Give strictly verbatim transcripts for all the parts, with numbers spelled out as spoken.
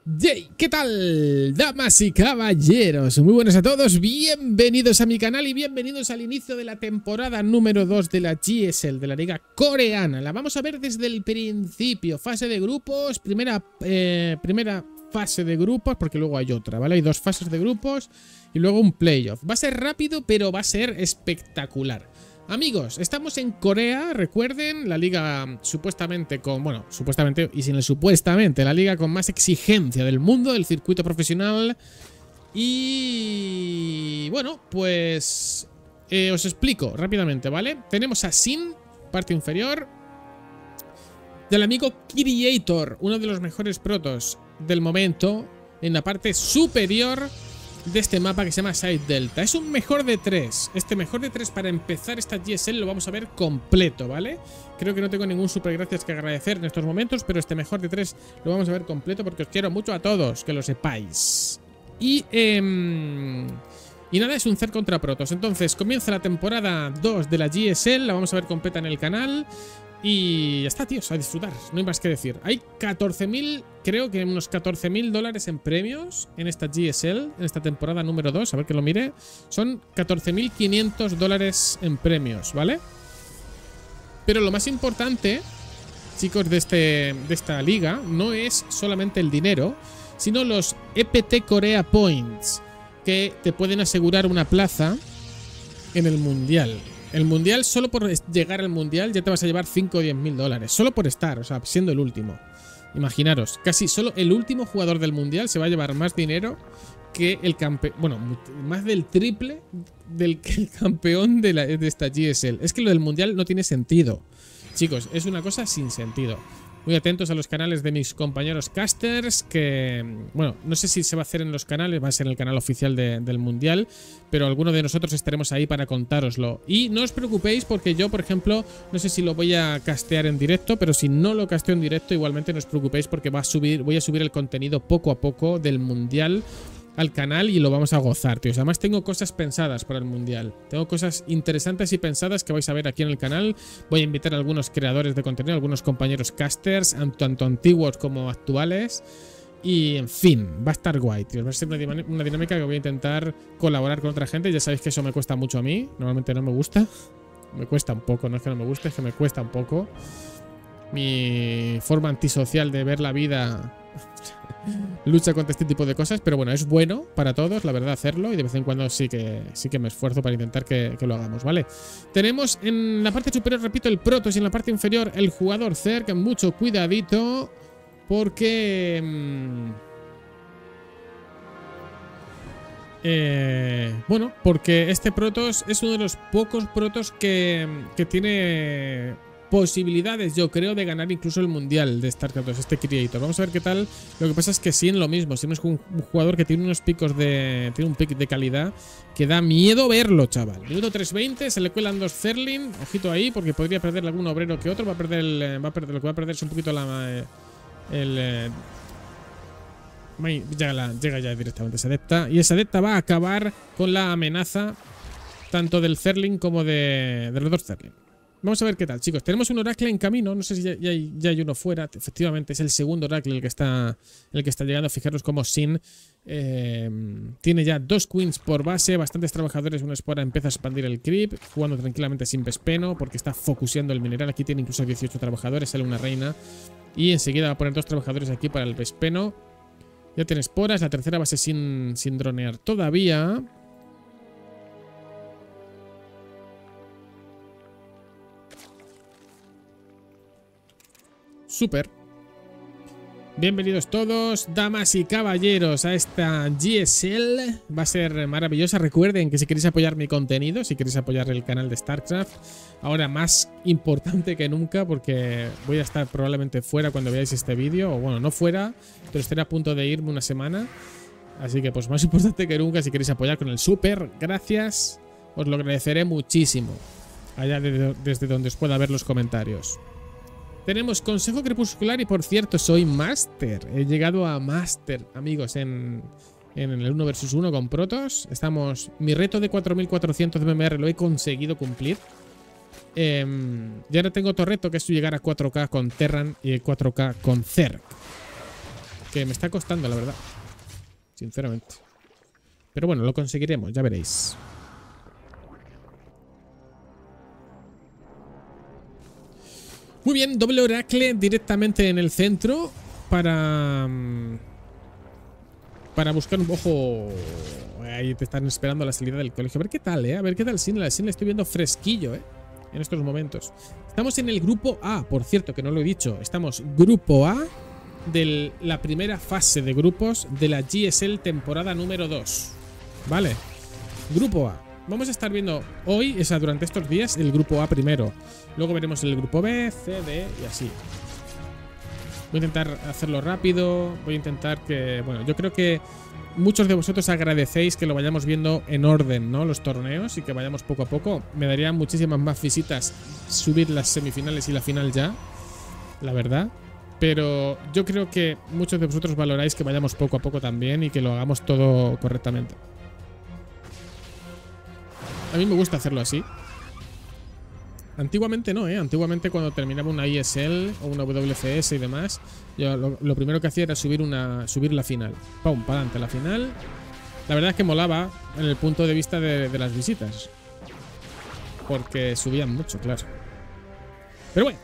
Yay, ¿qué tal, damas y caballeros? Muy buenos a todos, bienvenidos a mi canal y bienvenidos al inicio de la temporada número dos de la G S L, de la liga coreana. La vamos a ver desde el principio, fase de grupos, primera, eh, primera fase de grupos, porque luego hay otra, ¿vale? Hay dos fases de grupos y luego un playoff. Va a ser rápido, pero va a ser espectacular. Amigos, estamos en Corea, recuerden, la liga supuestamente con, bueno, supuestamente y sin el supuestamente, la liga con más exigencia del mundo, del circuito profesional. Y bueno, pues eh, os explico rápidamente, ¿vale? Tenemos a Sin, parte inferior, del amigo Creator, uno de los mejores protos del momento, en la parte superior de este mapa que se llama Side Delta. Es un mejor de tres. Este mejor de tres para empezar esta G S L lo vamos a ver completo, ¿vale? Creo que no tengo ningún super gracias que agradecer en estos momentos, pero este mejor de tres lo vamos a ver completo porque os quiero mucho a todos, que lo sepáis. Y, eh, y nada, es un Zerg contra Protoss. Entonces comienza la temporada dos de la G S L, la vamos a ver completa en el canal. Y ya está, tíos, a disfrutar, no hay más que decir. Hay catorce mil, creo que unos catorce mil dólares en premios en esta G S L, en esta temporada número dos, a ver que lo mire. Son catorce mil quinientos dólares en premios, ¿vale? Pero lo más importante, chicos, de, este, de esta liga, no es solamente el dinero, sino los E P T Korea Points, que te pueden asegurar una plaza en el Mundial. El Mundial, solo por llegar al Mundial ya te vas a llevar cinco o diez mil dólares. Solo por estar, o sea, siendo el último. Imaginaros, casi solo el último jugador del Mundial se va a llevar más dinero que el campeón. Bueno, más del triple del que el campeón de, la, de esta G S L. Es que lo del Mundial no tiene sentido. Chicos, es una cosa sin sentido. Muy atentos a los canales de mis compañeros casters, que, bueno, no sé si se va a hacer en los canales, va a ser en el canal oficial de, del Mundial, pero alguno de nosotros estaremos ahí para contároslo. Y no os preocupéis porque yo, por ejemplo, no sé si lo voy a castear en directo, pero si no lo casteo en directo, igualmente no os preocupéis porque va a subir, voy a subir el contenido poco a poco del Mundial al canal y lo vamos a gozar, tíos. Además tengo cosas pensadas para el Mundial. Tengo cosas interesantes y pensadas que vais a ver aquí en el canal. Voy a invitar a algunos creadores de contenido, algunos compañeros casters, tanto antiguos como actuales. Y, en fin, va a estar guay, tíos. Va a ser una, una dinámica que voy a intentar colaborar con otra gente. Ya sabéis que eso me cuesta mucho a mí. Normalmente no me gusta. Me cuesta un poco, no es que no me guste, es que me cuesta un poco. Mi forma antisocial de ver la vida lucha contra este tipo de cosas, pero bueno, es bueno para todos, la verdad, hacerlo, y de vez en cuando sí que, sí que me esfuerzo para intentar que, que lo hagamos, ¿vale? Tenemos en la parte superior, repito, el Protoss y en la parte inferior el jugador Zerg. Mucho cuidadito porque... Mmm, eh, bueno, porque este Protoss es uno de los pocos Protoss que, que tiene posibilidades, yo creo, de ganar incluso el Mundial de StarCraft dos, este Creator. Vamos a ver qué tal. Lo que pasa es que sí, en lo mismo. Si no es un, un jugador que tiene unos picos de... Tiene un pick de calidad que da miedo verlo, chaval. Minuto tres veinte, se le cuelan dos Zerling. Ojito ahí, porque podría perder algún obrero que otro. Va a perder el... Va a perder, lo que va a perder es un poquito la... El... Eh, llega, la, llega ya directamente esa adepta. Y esa adepta va a acabar con la amenaza tanto del Zerling como de, de los dos Zerling. Vamos a ver qué tal, chicos. Tenemos un Oracle en camino. No sé si ya, ya, hay, ya hay uno fuera. Efectivamente, es el segundo Oracle el que está, el que está llegando. Fijaros cómo Sin eh, tiene ya dos Queens por base, bastantes trabajadores. Una espora empieza a expandir el creep, jugando tranquilamente sin Vespeno porque está focuseando el mineral. Aquí tiene incluso dieciocho trabajadores. Sale una reina. Y enseguida va a poner dos trabajadores aquí para el Vespeno. Ya tiene esporas. La tercera base sin, sin dronear todavía. Súper. Bienvenidos todos, damas y caballeros, a esta G S L. Va a ser maravillosa. Recuerden que si queréis apoyar mi contenido, si queréis apoyar el canal de StarCraft, ahora más importante que nunca, porque voy a estar probablemente fuera cuando veáis este vídeo. O bueno, no fuera, pero estaré a punto de irme una semana. Así que pues más importante que nunca, si queréis apoyar con el super, gracias. Os lo agradeceré muchísimo. Allá de, desde donde os pueda ver los comentarios. Tenemos Consejo Crepuscular y, por cierto, soy Master. He llegado a Master, amigos, en, en el uno versus uno con Protoss. Estamos... Mi reto de cuatro mil cuatrocientos de M M R lo he conseguido cumplir. Eh, y ahora tengo otro reto, que es llegar a cuatro K con Terran y cuatro K con Zerg. porque me está costando, la verdad. Sinceramente. Pero bueno, lo conseguiremos, ya veréis. Muy bien, doble Oracle directamente en el centro para... Para buscar un... Ojo... Ahí te están esperando a la salida del colegio. A ver qué tal, ¿eh? A ver qué tal Sin. La Sin la estoy viendo fresquillo, ¿eh? En estos momentos. Estamos en el grupo A, por cierto, que no lo he dicho. Estamos grupo A de la primera fase de grupos de la G S L temporada número dos. ¿Vale? Grupo A. Vamos a estar viendo hoy, o sea, durante estos días, el grupo A primero. Luego veremos el grupo B, C, D y así. Voy a intentar hacerlo rápido. Voy a intentar que... Bueno, yo creo que muchos de vosotros agradecéis que lo vayamos viendo en orden, ¿no? Los torneos y que vayamos poco a poco. Me darían muchísimas más visitas subir las semifinales y la final ya, la verdad. Pero yo creo que muchos de vosotros valoráis que vayamos poco a poco también y que lo hagamos todo correctamente. A mí me gusta hacerlo así. Antiguamente no, ¿eh? Antiguamente cuando terminaba una I S L o una W C S y demás, yo lo, lo primero que hacía era subir una subir la final. Pum, para adelante la final. La verdad es que molaba en el punto de vista de, de las visitas. Porque subían mucho, claro. Pero bueno.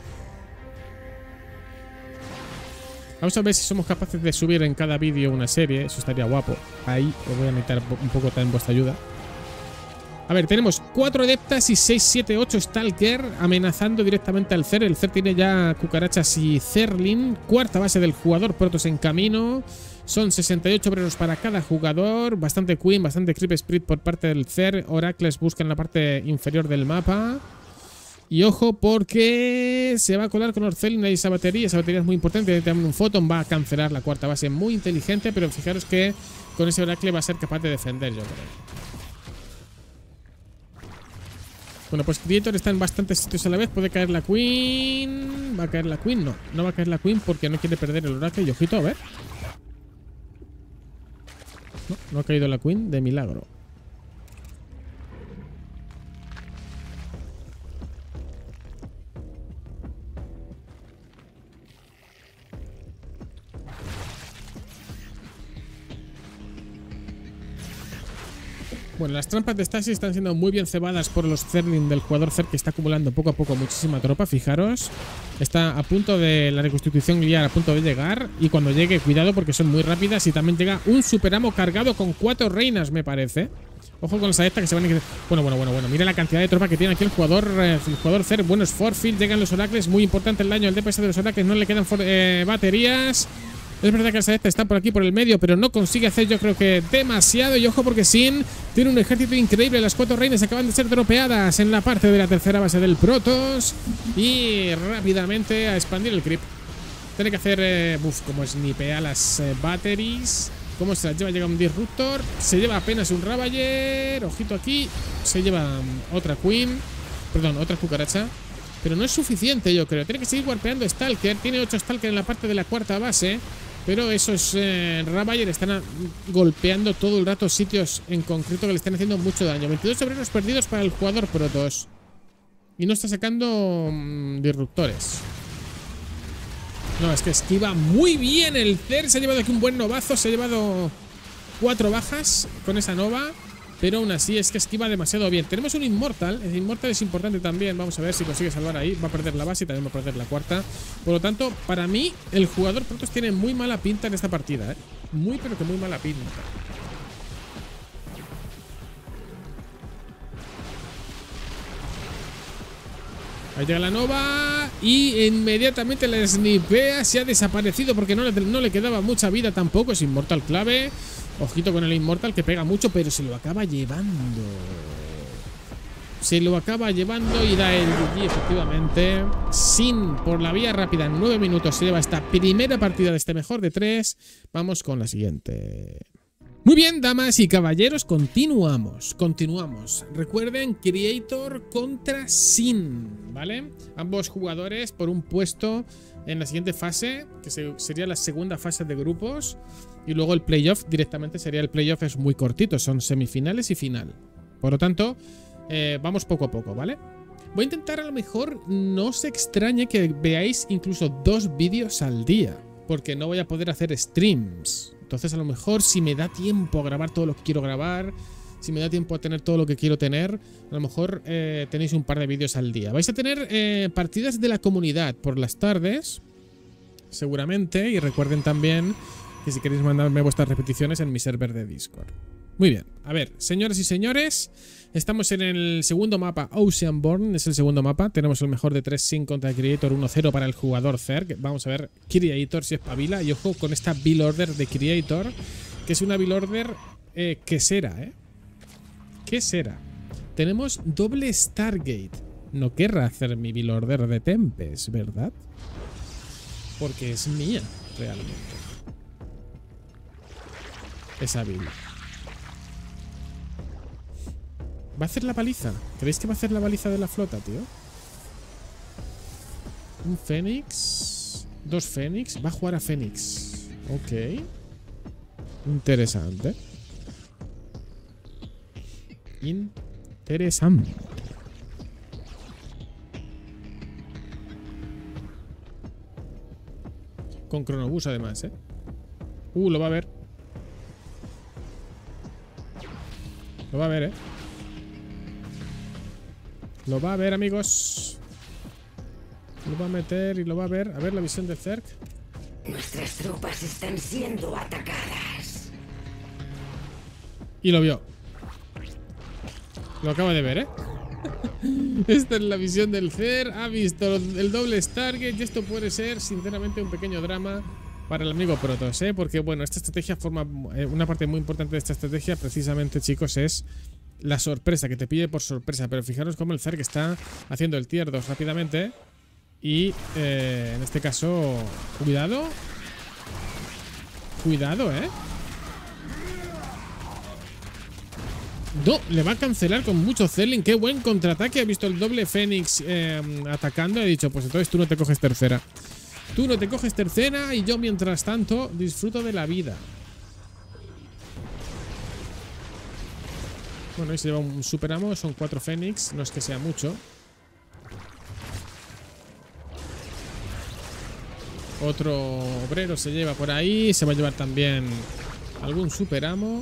Vamos a ver si somos capaces de subir en cada vídeo una serie. Eso estaría guapo. Ahí os voy a necesitar un poco también vuestra ayuda. A ver, tenemos cuatro adeptas y seis, siete, ocho Stalker amenazando directamente al Cer. El Cer tiene ya cucarachas y Zerlin. Cuarta base del jugador, Protoss en camino. Son sesenta y ocho obreros para cada jugador. Bastante Queen, bastante Creep Spirit por parte del Cer. Oracles busca en la parte inferior del mapa. Y ojo porque se va a colar con Orcelin y esa batería. Esa batería es muy importante. También un Photon va a cancelar la cuarta base. Muy inteligente, pero fijaros que con ese Oracle va a ser capaz de defender, yo creo. Bueno, pues Creator está en bastantes sitios a la vez. Puede caer la Queen. ¿Va a caer la Queen? No, no va a caer la Queen porque no quiere perder el Oracle. Y ojito, a ver. No, no ha caído la Queen de milagro. Bueno, las trampas de Stasis están siendo muy bien cebadas por los Zerlin del jugador Cer, que está acumulando poco a poco muchísima tropa, fijaros. Está a punto de la reconstitución glial, a punto de llegar. Y cuando llegue, cuidado porque son muy rápidas. Y también llega un superamo cargado con cuatro reinas, me parece. Ojo con las adeptas que se van a... Bueno, bueno, bueno, bueno. Mira la cantidad de tropa que tiene aquí el jugador, eh, el jugador Cer. Buenos forfield, llegan los oracles. Muy importante el daño, el D P S de los oracles. No le quedan eh, baterías. Es verdad que las adeptas están por aquí por el medio, pero no consigue hacer yo creo que demasiado. Y ojo porque Sin tiene un ejército increíble. Las cuatro reinas acaban de ser dropeadas en la parte de la tercera base del Protoss. Y rápidamente a expandir el creep. Tiene que hacer, eh, uf, como snipea las eh, batteries. ¿Cómo se las lleva? Llega un Disruptor. Se lleva apenas un Ravager. Ojito aquí. Se lleva um, otra Queen. Perdón, otra cucaracha. Pero no es suficiente, yo creo. Tiene que seguir warpeando Stalker. Tiene ocho Stalker en la parte de la cuarta base. Pero esos eh, Ravager están a, golpeando todo el rato sitios en concreto que le están haciendo mucho daño. veintidós obreros perdidos para el jugador Protoss. Y no está sacando mmm, disruptores. No, es que esquiva muy bien el Cer. Se ha llevado aquí un buen novazo. Se ha llevado cuatro bajas con esa nova. Pero aún así es que esquiva demasiado bien. Tenemos un Immortal. El Immortal es importante también. Vamos a ver si consigue salvar ahí. Va a perder la base y también va a perder la cuarta. Por lo tanto, para mí, el jugador Protoss tiene muy mala pinta en esta partida, ¿eh? Muy, pero que muy mala pinta. Ahí llega la nova. Y inmediatamente la snipea. Se ha desaparecido porque no le, no le quedaba mucha vida tampoco. Es Immortal clave. Ojito con el Immortal que pega mucho, pero se lo acaba llevando. Se lo acaba llevando y da el G G, efectivamente. Sin, por la vía rápida, en nueve minutos se lleva esta primera partida de este mejor de tres. Vamos con la siguiente. Muy bien, damas y caballeros, continuamos. Continuamos. Recuerden, Creator contra Sin, ¿vale? Ambos jugadores por un puesto en la siguiente fase, que sería la segunda fase de grupos. Y luego el playoff directamente sería el playoff, es muy cortito, son semifinales y final. Por lo tanto, eh, vamos poco a poco, ¿vale? Voy a intentar, a lo mejor no os extrañe que veáis incluso dos vídeos al día, porque no voy a poder hacer streams. Entonces a lo mejor si me da tiempo a grabar todo lo que quiero grabar, si me da tiempo a tener todo lo que quiero tener, a lo mejor eh, tenéis un par de vídeos al día. Vais a tener eh, partidas de la comunidad por las tardes, seguramente, y recuerden también que si queréis mandarme vuestras repeticiones en mi server de Discord. Muy bien, a ver, señoras y señores, estamos en el segundo mapa, Oceanborn, es el segundo mapa. Tenemos el mejor de tres sin contra Creator, uno cero para el jugador Zerg. Vamos a ver Creator si espabila. Y ojo con esta build order de Creator, que es una build order eh, que será, ¿eh? ¿Qué será? Tenemos doble Stargate. No querrá hacer mi build order de Tempest, ¿verdad? Porque es mía, realmente. Esa build. ¿Va a hacer la paliza? ¿Creéis que va a hacer la paliza de la flota, tío? Un Fénix. Dos Fénix. Va a jugar a Fénix. Ok. Interesante. Interesante. Con Cronobús además, ¿eh? Uh, lo va a ver. Lo va a ver, ¿eh? Lo va a ver, amigos. Lo va a meter y lo va a ver. A ver la visión de Zerg. Nuestras tropas están siendo atacadas. Y lo vio. Lo acaba de ver, ¿eh? Esta es la visión del Zerg. Ha visto el doble Stargate. Y esto puede ser, sinceramente, un pequeño drama para el amigo Protoss, ¿eh? Porque, bueno, esta estrategia forma... Eh, una parte muy importante de esta estrategia, precisamente, chicos, es la sorpresa, que te pille por sorpresa. Pero fijaros cómo el Zerg está haciendo el tier dos rápidamente. Y, eh, en este caso... Cuidado. Cuidado, ¿eh? No, le va a cancelar con mucho Zerling. Qué buen contraataque. Ha visto el doble Fénix eh, atacando. He dicho, pues entonces tú no te coges tercera. Tú no te coges tercera y yo, mientras tanto, disfruto de la vida. Bueno, ahí se lleva un super amo. Son cuatro Fénix. No es que sea mucho. Otro obrero se lleva por ahí. Se va a llevar también algún super amo.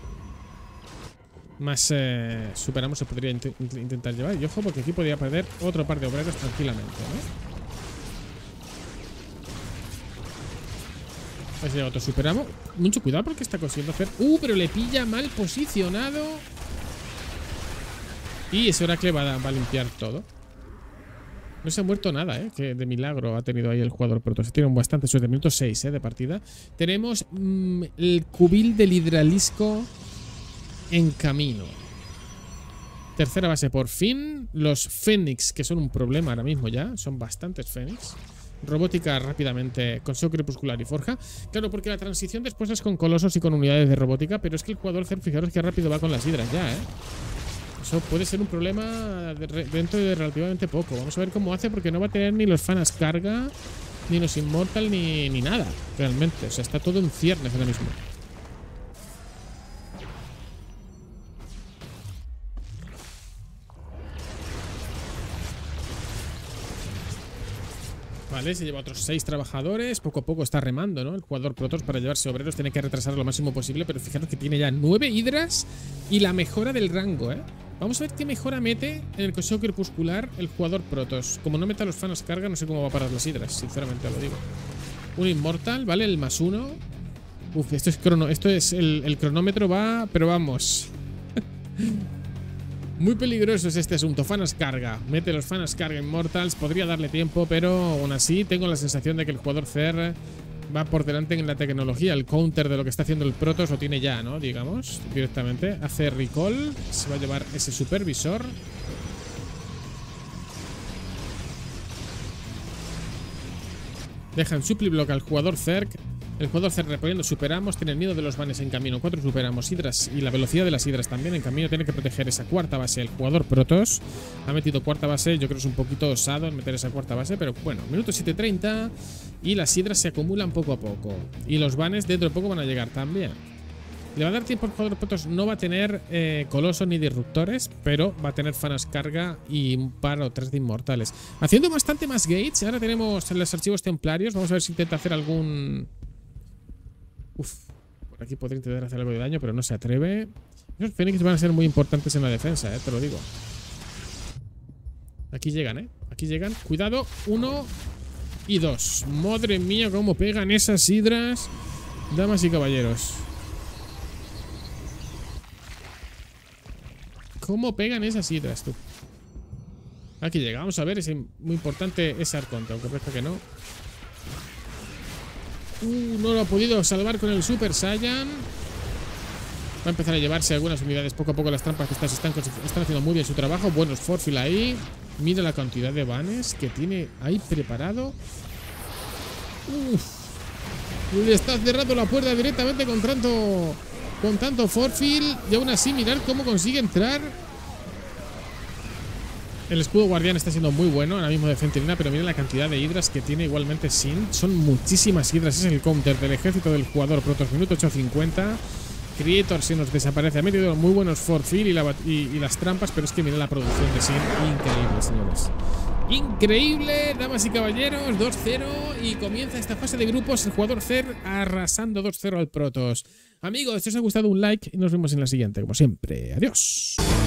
Más eh, super amo se podría int intentar llevar. Y ojo, porque aquí podría perder otro par de obreros tranquilamente, ¿no? Ahí se lleva otro super amo. Mucho cuidado porque está consiguiendo hacer... Uh, pero le pilla mal posicionado. Y ese Oracle va a, va a limpiar todo. No se ha muerto nada, ¿eh? Que de milagro ha tenido ahí el jugador Protoss. Tiene un bastante suerte. Minuto seis, ¿eh? De partida. Tenemos mmm, el cubil del hidralisco en camino. Tercera base por fin. Los Fénix, que son un problema ahora mismo ya. Son bastantes Fénix. Robótica rápidamente. Consejo crepuscular y forja. Claro, porque la transición después es con colosos y con unidades de robótica. Pero es que el jugador Zerg, fijaros que rápido va con las hidras ya, ¿eh? Eso puede ser un problema de dentro de relativamente poco. Vamos a ver cómo hace, porque no va a tener ni los fanas carga, ni los Immortal, ni, ni nada, realmente. O sea, está todo en ciernes ahora mismo. Vale, se lleva otros seis trabajadores. Poco a poco está remando, ¿no? El jugador Protoss para llevarse obreros tiene que retrasar lo máximo posible. Pero fijaros que tiene ya nueve hidras y la mejora del rango, ¿eh? Vamos a ver qué mejora mete en el consejo crepuscular el jugador Protoss. Como no meta los fanos carga, no sé cómo va a parar las hidras, sinceramente lo digo. Un Immortal, ¿vale? El más uno. Uf, esto es crono. Esto es el, el cronómetro va, pero vamos. Muy peligroso es este asunto. Fanas carga. Mete los fanas carga Immortals. Podría darle tiempo, pero aún así tengo la sensación de que el jugador Zerg va por delante en la tecnología. El counter de lo que está haciendo el Protoss lo tiene ya, ¿no? Digamos, directamente. Hace recall. Se va a llevar ese supervisor. Dejan supply-block al jugador Zerg. El jugador Zerg reponiendo superamos. Tiene el miedo de los vanes en camino. Cuatro superamos. Hidras y la velocidad de las hidras también en camino. Tiene que proteger esa cuarta base. El jugador Protoss ha metido cuarta base. Yo creo que es un poquito osado en meter esa cuarta base. Pero bueno, minuto siete treinta. Y las hidras se acumulan poco a poco. Y los vanes dentro de poco van a llegar también. Le va a dar tiempo al jugador de Protoss. No va a tener eh, colosos ni disruptores, pero va a tener fanas carga y un par o tres de inmortales. Haciendo bastante más gates. Ahora tenemos los archivos templarios. Vamos a ver si intenta hacer algún... Uf, por aquí podría intentar hacer algo de daño, pero no se atreve. Esos Fénix van a ser muy importantes en la defensa, eh, te lo digo. Aquí llegan, eh. Aquí llegan. Cuidado. Uno y dos. Madre mía, cómo pegan esas hidras. Damas y caballeros. ¿Cómo pegan esas hidras, tú? Aquí llega. Vamos a ver. Es muy importante ese arconte, aunque parece que no. Uh, no lo ha podido salvar con el Super Saiyan. Va a empezar a llevarse algunas unidades. Poco a poco las trampas que están, están, están haciendo muy bien su trabajo. Buenos forfil ahí. Mira la cantidad de banes que tiene ahí preparado. Uf. Le está cerrando la puerta directamente con tanto... Con tanto forfil. Y aún así, mirad cómo consigue entrar. El escudo guardián está siendo muy bueno ahora mismo de Centinela, pero miren la cantidad de hidras que tiene igualmente Sin. Son muchísimas hidras. Es el counter del ejército del jugador Protoss. Minuto ocho cincuenta. Creator se nos desaparece. Ha metido muy buenos forfil y, la, y, y las trampas, pero es que miren la producción de Sin. Increíble, señores. Increíble, damas y caballeros. dos cero y comienza esta fase de grupos. El jugador Zer arrasando dos cero al Protoss. Amigos, si os ha gustado un like y nos vemos en la siguiente, como siempre. Adiós.